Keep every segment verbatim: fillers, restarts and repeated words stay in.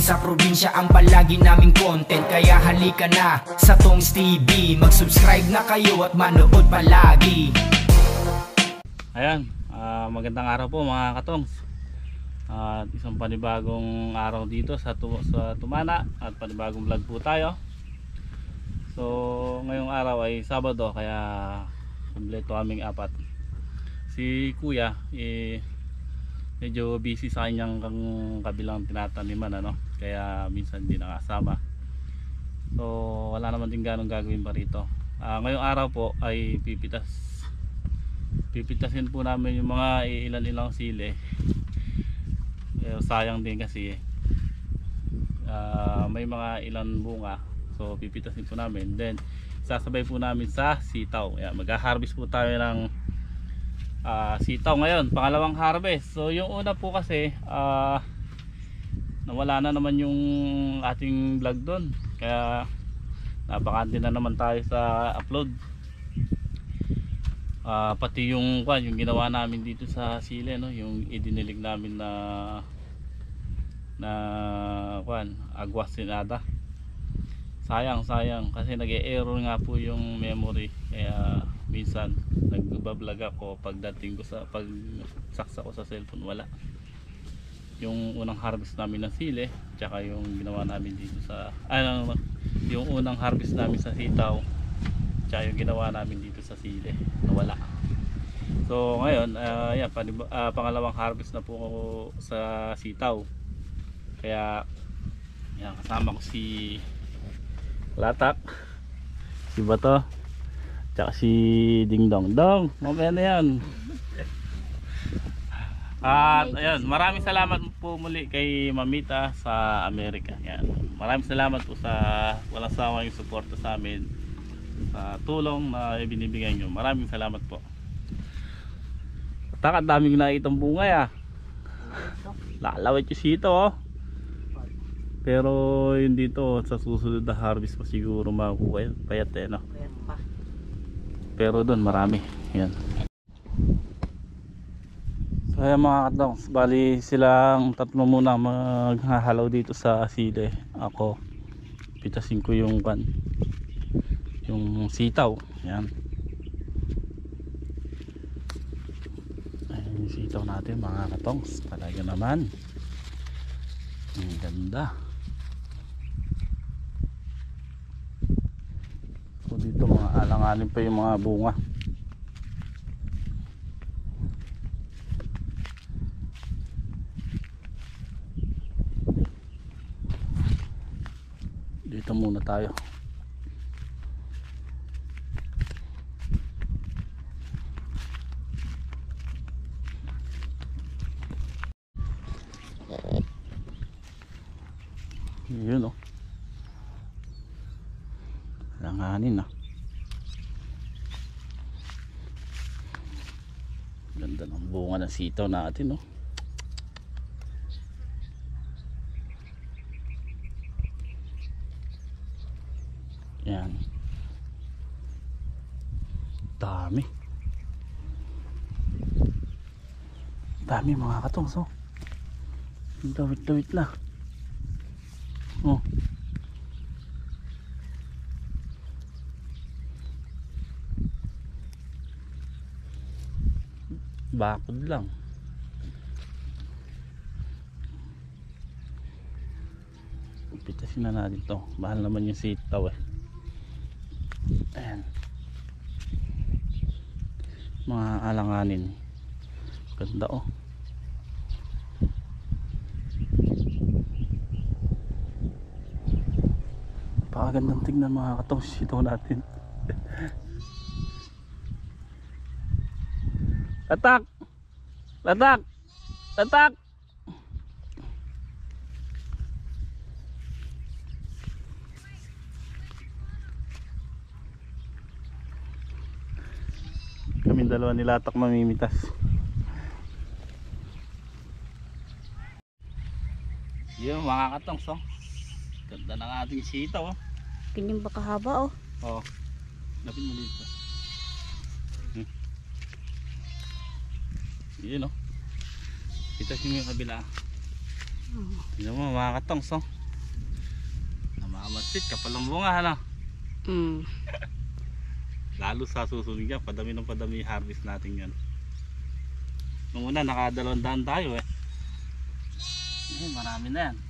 sa probinsya ang palagi naming content. Kaya halika na sa Tongs T V, mag-subscribe na kayo at manood palagi. Ayan, uh, magandang araw po mga katongs. At uh, isang panibagong araw dito sa, tu sa Tumana at panibagong vlog po tayo. So ngayong araw ay Sabado, kaya kumpleto aming apat. Si kuya eh, medyo busy sa kanyang kabilang tinataniman, ano? Kaya minsan hindi nakasama. So wala naman din ganong gagawin pa rito. uh, Ngayong araw po ay pipitas Pipitasin po namin yung mga ilan-ilang sili. eh, Sayang din kasi uh, may mga ilan bunga. So pipitasin po namin. Then sasabay po namin sa sitaw. Mag-harvest po tayo ng Uh, sitaw ngayon, pangalawang harvest. So yung una po kasi uh, nawala na naman yung ating vlog doon, kaya napakante na naman tayo sa upload. uh, Pati yung kwan, yung ginawa namin dito sa sili, no? Yung idinilig namin na na kwan, agwas sinada. Sayang, sayang kasi nag-e-error nga po yung memory. Kaya minsan nagbablog ako, pagdating ko sa pagsaksa ko sa cellphone wala yung unang harvest namin ng sili, tsaka yung ginawa namin dito sa ano, yung unang harvest namin sa sitaw, tsaka yung ginawa namin dito sa sili, nawala. So ngayon uh, yan, uh, pangalawang harvest na po ako sa sitaw. Kaya yan, kasama ko si Latak, si Bato, tsaka si Ding Dong. Dong, mamaya na yan. At ayan, maraming salamat po muli kay Mamita sa Amerika. Yan. Maraming salamat po sa walang sawang yung suporta sa amin, sa tulong na ibinibigay nyo. Maraming salamat po. Taka, daming nakitang bunga ya. Lalawit yung sito, oh. Pero yun dito sa susunod na harvest pa siguro makukuha yan. Payat eh, no? Pero doon marami. Yan. So ayan mga katongs, bali silang tatlo muna maghahalaw dito sa sili. Ako pitasin ko yung kan, yung sitaw. Yan. Ayan yung sitaw natin mga katongs. Talaga naman ang ganda. So dito mga alanganin pa yung mga bunga. Dito muna tayo. Yun, oh. Langanin, ah. Ganda ng bunga ng sitaw natin, oh. Yan. Dami. Dami mga katongs, oh. Dawit-dawit lang. Oh. Bakod lang. Pitasin na natin to. Mahal naman yung sitaw eh. Ayan. Mga alanganin. Ganda, oh. Pakagandang tingnan mga katong sitaw natin. Latak! Latak! Latak! Kaming dalawa ni Latak mamimitas. Yun mga katongs, oh. Ganda ng ating sitaw, oh. Ganyan ba kahaba, oh? Oo. Lapit mo dito. Hmm. Yun, oh. Itasin mo yung kabila. Tignan mo mga katongs, oh. Namamasit, kapal ang bunga, ano? Mm. Lalo sa susunod yan, padami ng padami harvest natin yan. Nung una, nakadalawang daan tayo eh. Eh, marami na yan.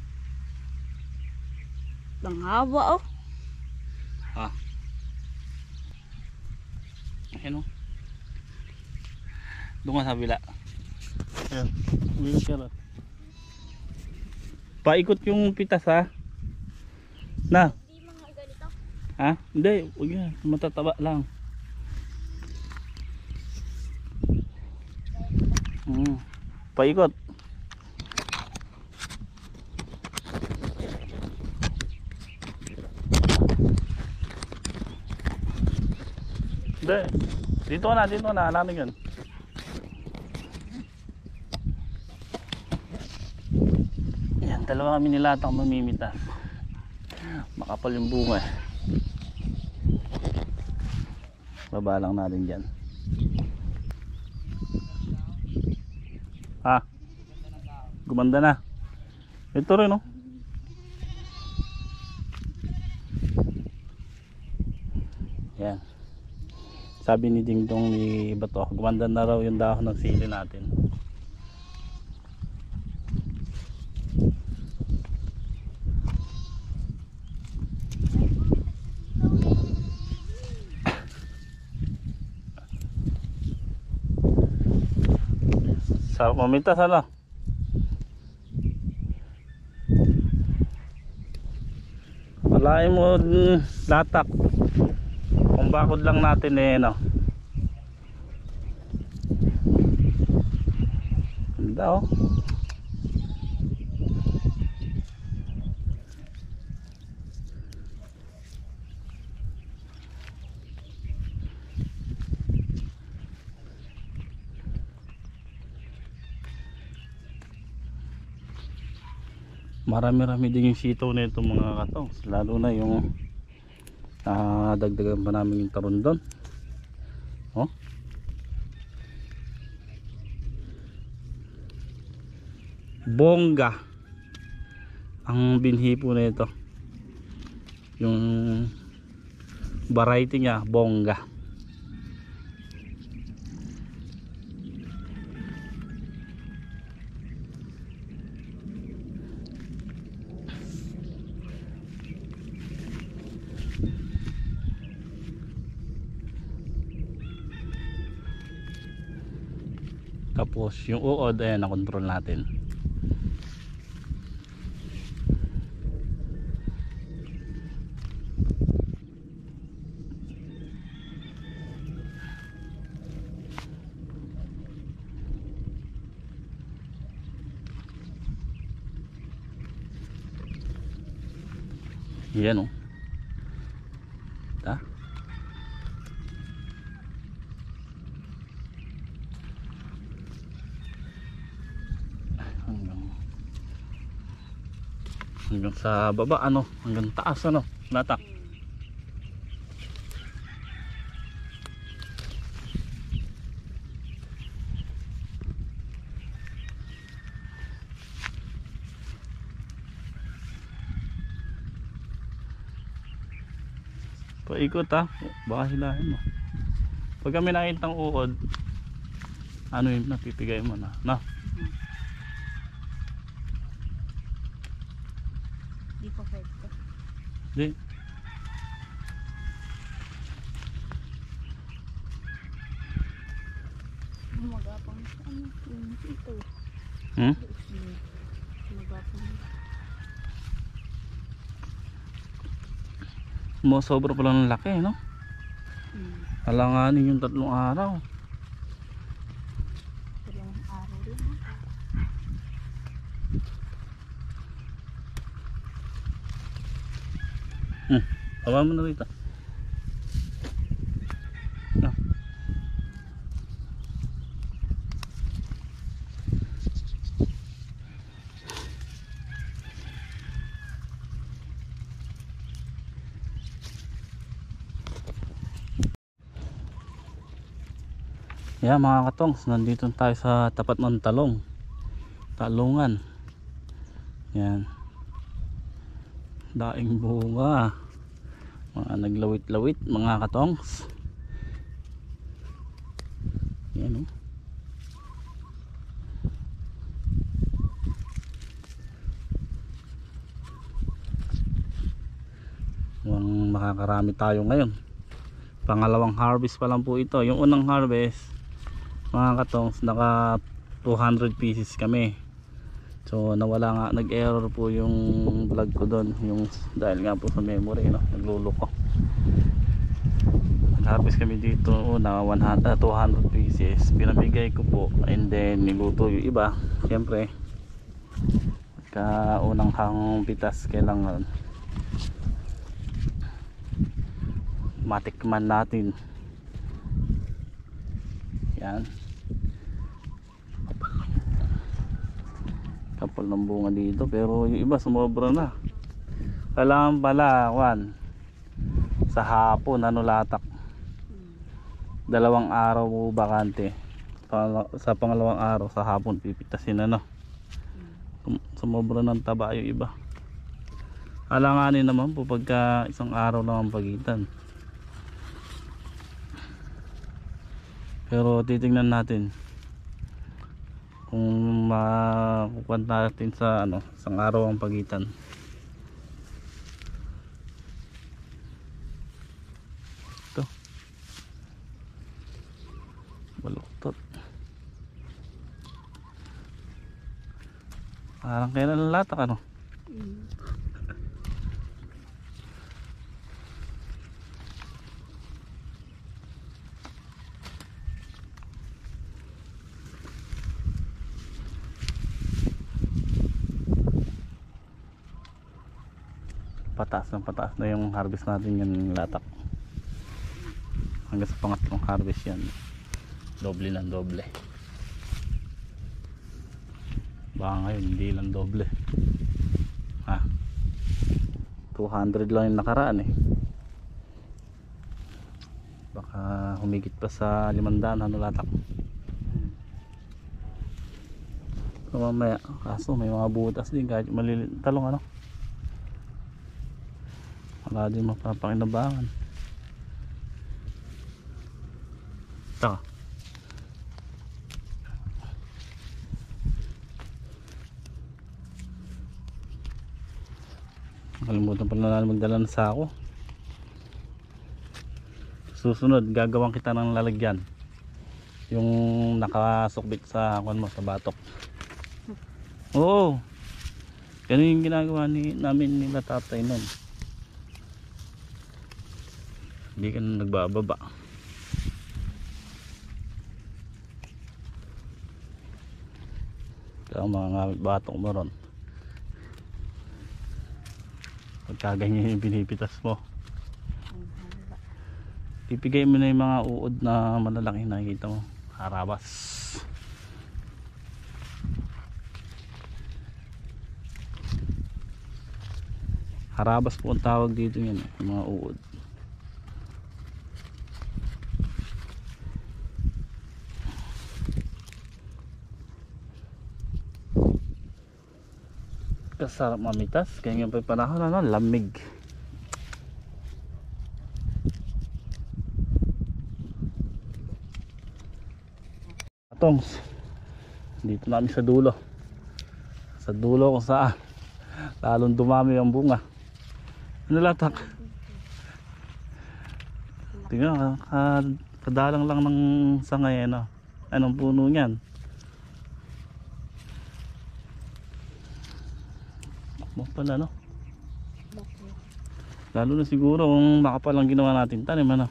Ang haba oh. Ha? Ayan o. Doon ka sa bila. Ayan, umigot ka lang. Paikot yung pitas ha. Na. Hindi mga ganito. Ha? Hindi, huwag yan. Matataba lang. Hmm. Paikot. Hindi. Dito na, dito na. Alam yun. Yan, dalawa kami nilatang mamimitas. Makapal yung bunga. Baba lang natin dyan. Ha? Gumanda na. Ito rin oh. Yan. Sabi ni Ding Dong ni Bato, gumanda na raw yung dahon ng sili natin. Sarap mamintas ano? Alain mo latak. Kung bakod lang natin eh no. Ganda oh. Marami-rami din yung sitaw na ito mga katongs, lalo na yung uh, dagdagan pa namin yung taron doon. Oh. Bongga ang binhi po na ito, yung variety niya bongga. Tapos yung uod ayan na control natin. Yan oh. Ta? Hanggang hanggang sa baba ano, hanggang taas ano, latak. Paikot ha, baka hilahin mo. Pag kami nakitang uod, ano yung napipigay mo na, na? Di pa pwede. Di. Magapang ano yung ito. Hmm? Magapang. Mo sobra pala ng laki no? Hmm. Alanganin yung tatlong araw. Ilang araw din. Hmm. Tawa mo na rito. No. Yeah mga katongs, nandito tayo sa tapat ng talong talungan. Yan. Daing bunga. Mga naglawit-lawit mga katongs. Yan, oh. Mukhang makakarami tayo ngayon. Pangalawang harvest pa lang po ito. Yung unang harvest mga katongs, naka two hundred pieces kami. So nawala nga, nag-error po yung vlog ko doon, yung dahil nga po sa memory, no, nagluloko. Nag-harvest kami dito una one hundred, two hundred pieces. Pinamigay ko po and then niluto yung iba. Siyempre ka unang hang pitas kailangan matikman natin. Yan, kapal ng bunga dito, pero yung iba sumobra na. Kailangan pala kwan sa hapon ano latak, dalawang araw bakante, sa pangalawang araw sa hapon pipitasin ano. Sumobra ng taba yung iba. Alanganin naman po pagka isang araw lang ang pagitan. Pero titingnan natin kung makukuha natin sa ano, isang araw ang pagitan. Ito baluktot, parang kailan latak ano. Mm. Pataas ng pataas na yung harvest natin, yung latak. Hanggang sa pangatlong harvest yan, doble ng doble. Baka ngayon hindi lang doble ha, two hundred lang yung nakaraan eh. Baka humigit pa sa limandaan ano latak. So mamaya, kaso may mga butas din kahit maliliit talong ano, wala din mapapakinabangan. Ito, nakalimutan pala na magdala ng sako. Susunod gagawin kita ng lalagyan, yung nakasukbit sa kwan mo, sa batok. Oo, ganun yung ginagawa ni, namin nila tatay nun. Hindi ka na nagbababa. Ito ang mga ngamit batok mo ron. Pagka ganyan yung pinipitas mo, pipigay mo na yung mga uod na malalaki, nakikita mo, harabas. Harabas po ang tawag dito yan, yung mga uod. Kasarap mamitas, kaya nga pa yung panahon ano, lamig. Atongs, dito namin sa dulo. Sa dulo kung saan lalong dumami ang bunga. Ano latak? Tingnan, kadalang lang ng sangay ano. Anong puno niyan? Mo pala no. Lalo na siguro kung makapal ang ginawa natin tanim ano.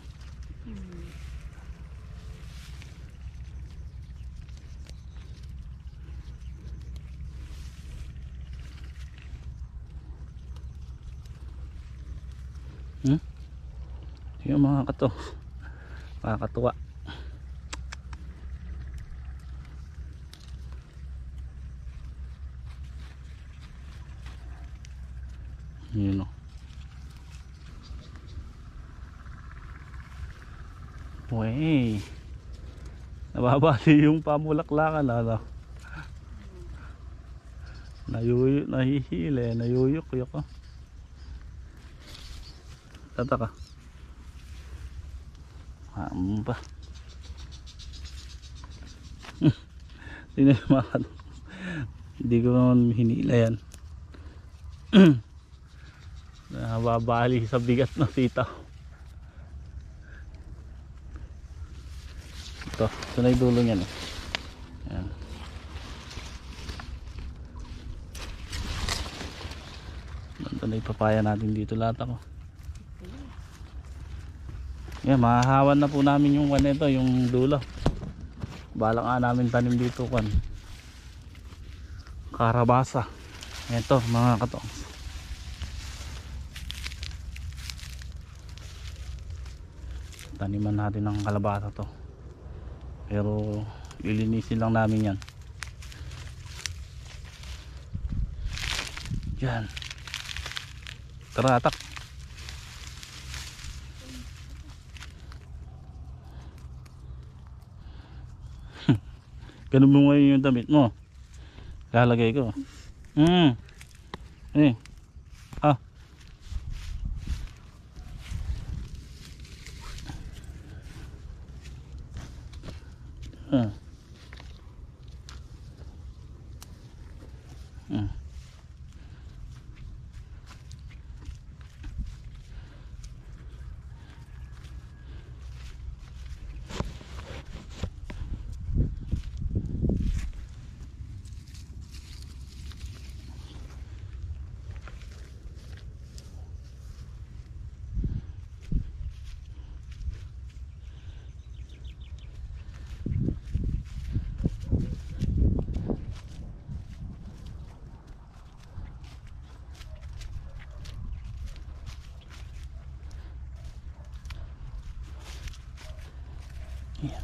Hmm? Yung mga kato, makakatuwa. Yun o. Wey, nababali yung pamulaklakan ano. Nayuyo, nahihili, nayuyok-yok ko. Tataka. Hamo pa. Hindi na makakal. Hindi ko naman hinila yan. Nababali sa bigat na sitaw. Ito, ito na yung dulo niyan. Ayan. Ito na yung papaya natin dito lahat ako. Yan, mahahawan na po namin yung ano ito, yung dulo. Balak nga namin tanim dito kan. Karabasa. Ito mga katong. Taniman natin ng kalabasa to. Pero ilinisin lang namin yan. Yan. Tara, atak. Ganun mo ngayon yung damit mo. Lalagay ko. Hmm. Eh. Ah. Ah. Hmm. Yeah.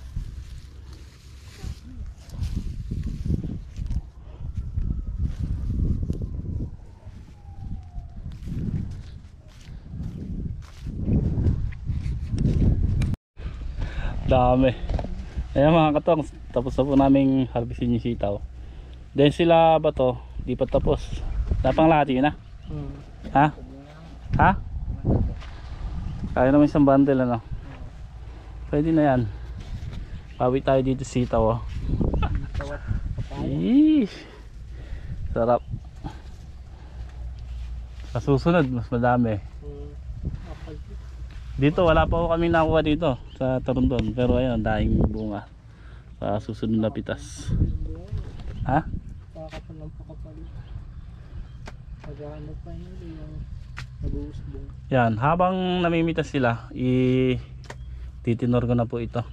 Dami. Ayan mga katong, tapos na po namin harvestin yung sitaw. Then sila ba to? Di pa tapos. Napanglati yun na? Hmm. Ha? Ha? Kaya naman isang bundle ano? Pwede na yan. Pawi tayo dito sitaw oh. Eesh. Sarap. Sa susunod mas madami. Dito wala pa po kami nakuha dito sa Tarundon. Pero ayun, daing bunga. Sa susunod na pitas. Ha? Kakapalang pakapal. Pag-ano pa yun yung nag-uusbong. Yan, habang namimitas sila, i titinor ko na po ito.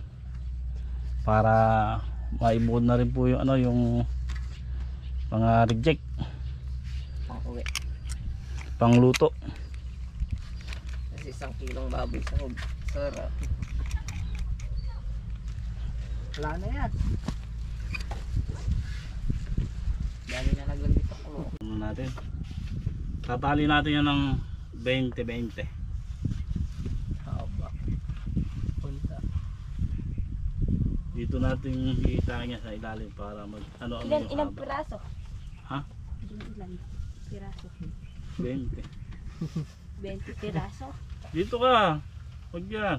Para maibukod na rin po yung ano, yung mga reject. Pang-uwi. Pangluto. Kasi isang kilong baboy sa hub. Sarap. Wala na yan. Dami na naglagay pa ko. Ano natin? Tatali natin yan ng twenty twenty. Haba. Punta. Dito natin iisa niya sa ilalim para mag ano ano Ilan, yung ilang haba. piraso? Ha? Ilan, ilan piraso? twenty. twenty piraso? Dito ka. Huwag yan.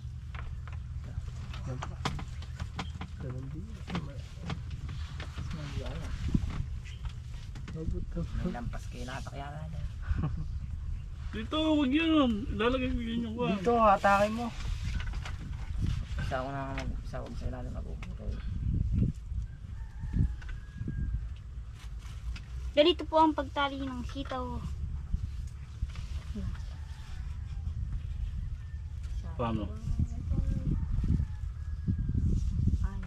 Ganun din. Magyaya. Mabuto. May lampas kayo natakyaran. Dito, huwag yan. Lalagay ko yun yung kwan. Dito, hatakin mo. Isa ako na mag-isa ko sa ilalim mag-upo. Ganito po ang pagtali ng sitaw. Paano? Ay,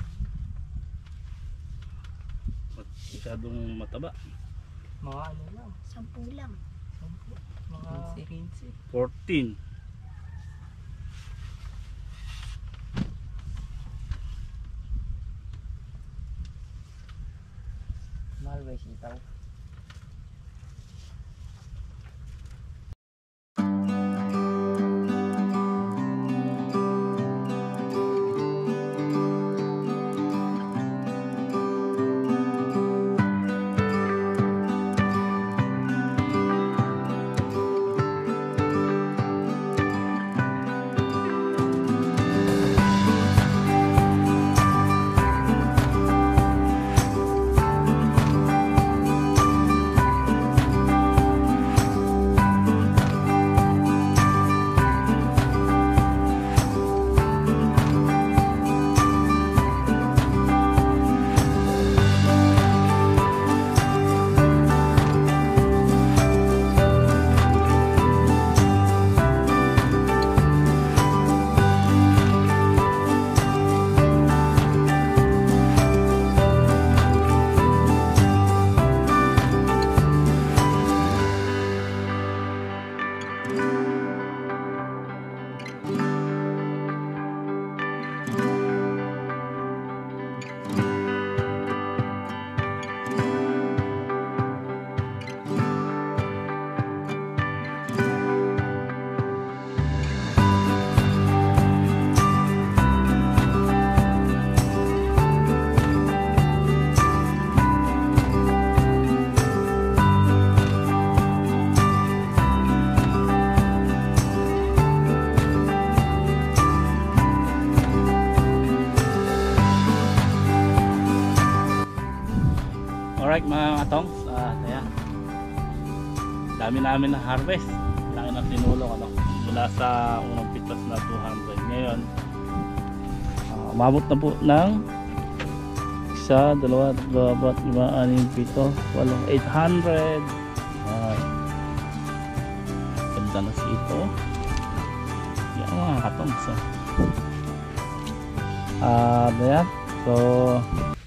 Masyadong mataba. Mga ano lang. sampu lang. Mga quince. fourteen. Mahal ba yung sitaw? Alright mga katong, uh, ayan. Dami namin na harvest. Laki na tinulong ano, mula sa unang pitas na two hundred. Ngayon, uh, umabot na po ng isa, dalawa, dalawa, lima, anim, pito, walong, eight hundred. Ayan. Ganda na si ito. Yan mga katong. So, uh, ayan. So,